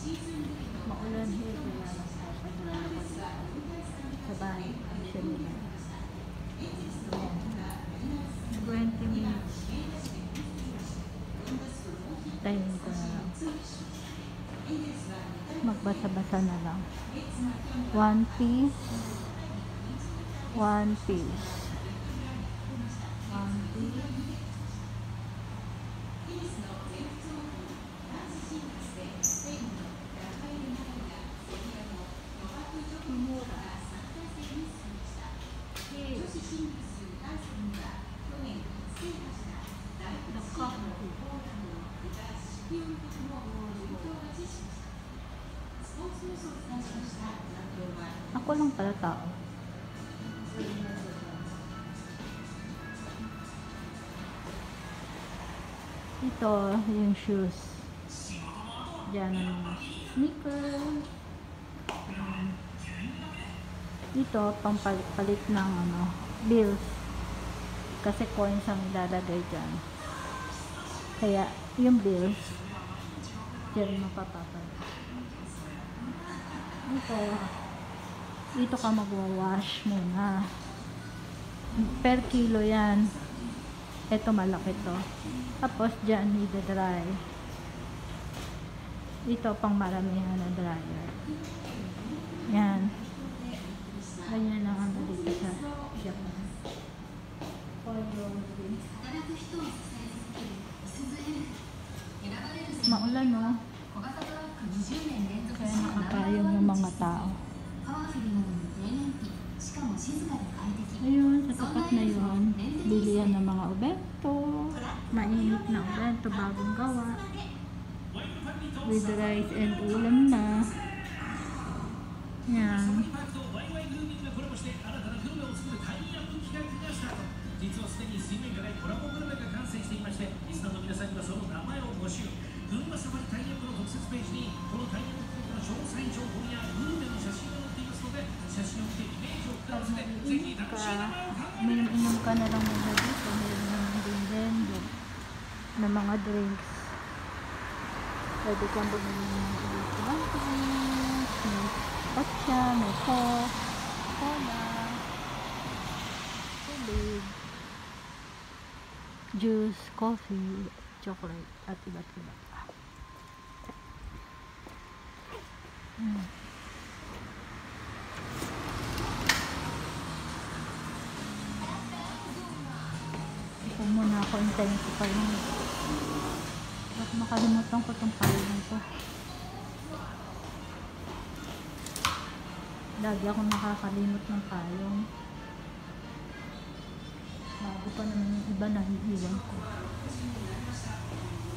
Maulan here, kaya nagpapadala ko sa bahay. Siya nila. 20 minutes. Tayin ko na lang. Magbasa-basa na lang. One piece. One piece. One piece. Ako lang pala tao. Ito yung shoes. Diyan ang mga sneakers. Dito pampalit ng bills. Kasi coins ang ilalagay dyan. Kaya yung bills diyan mapapapalit. Dito ka magwawash muna. Per kilo yan. Ito malaki to. Tapos dyan i-dry. Dito pang maramihan na dryer. Yan. Ganyan lang ang dito sa Japan. Maulan, no? Kaya nakapayong yung mga tao. Ayun, sa tapat na yun, bilihan ng mga obento. Mainit na obento, bagong gawa. With rice and ulam na. Yan. Minum-inom ka na lang muna dito. Meron naman din vendor na mga drinks. Pwede kang bumili ng mga may patsa, may coke, cola, tubig, juice, coffee, chocolate, at iba't iba. Ito muna ako, hintayin ko pa yung baka makalimutan ko itong payong ko. Lagi ako nakakalimot ng payong. Bago pa naman yung iba na iiwan ko.